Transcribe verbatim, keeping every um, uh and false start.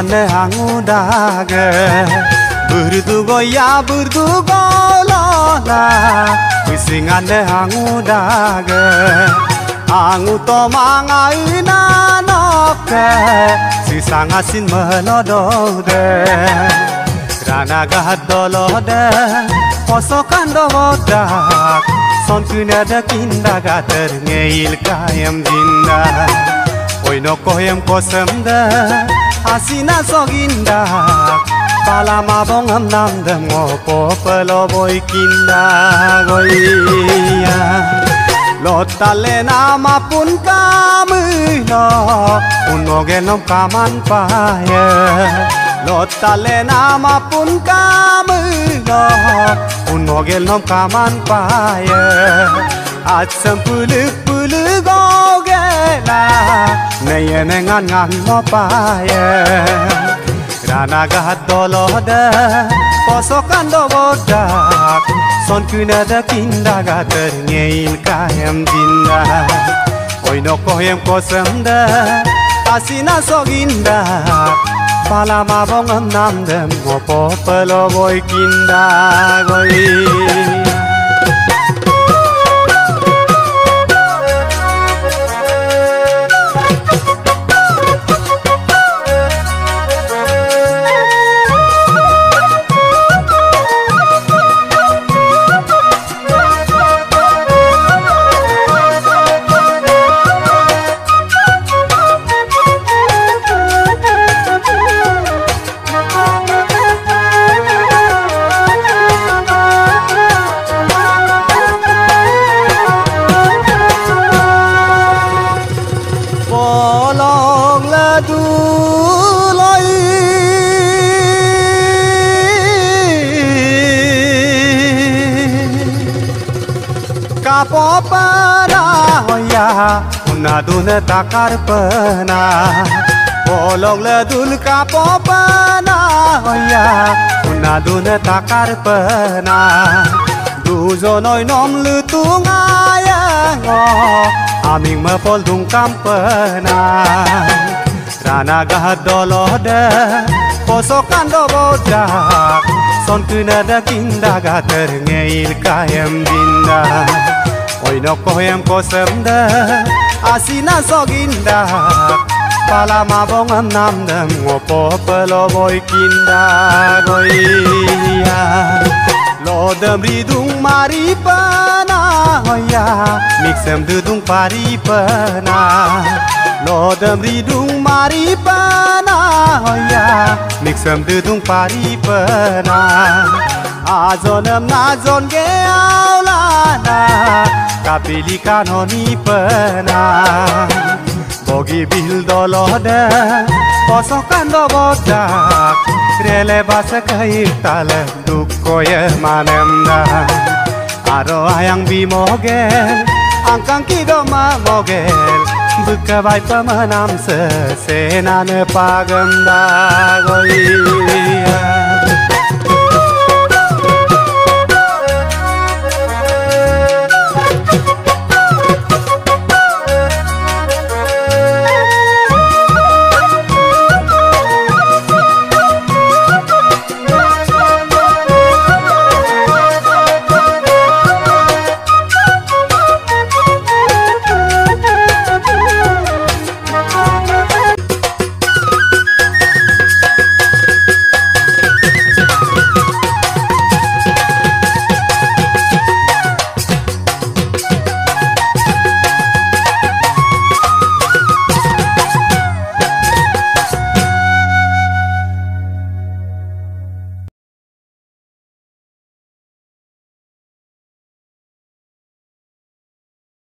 Wisingane hangudaga Berdugo ya berdugo lola Wisingane hangudaga Angu to mangai nanoke Sisang asin melodode Rana gadolode Posokan dodak Son kunada kindaga terngeil kayam dinda Oi no koyam kosemda Asina soginda Palama bongam namdam ngopo pelo boy kinda goya Lotale nama pun kami no Unogenom kaman paya Lotale nama pun kami no Unogenom kaman paya Atsam puluk puluk gogela Naya nengan ngan mo paya Rana gadolode Posokan dobodak Son kunada kindaga terngeil kayam dinda Oi no koyam kosemda Asina soginda Palama bongam namdem Ngopo pelo boy kinda goy Kapo para hoya unadun takar pena bolong ledul kapo pana hoya unadun takar pena dujonoi nom lutungaya ngo aming mepol dung kampena rana gadolode posokan dobodak son kunada kindaga terngeil kayam dinda Oi no koyam kosemda Asina soginda Palama bongam namdam Ngopo pelo boy kinda goya Lodem ridung maripana Hoya Mixem dudung paripana Lodem ridung maripana Hoya Mixem dudung paripana Azonem nazon ge aulana Kapili kanoni pena Bogi bil dolode Posokan dobodak Krele basa kaitale Dukoye manemda Aro ayang bimogel Angkang kidoma mogel Buka bai pemenam sesenane pagemda goya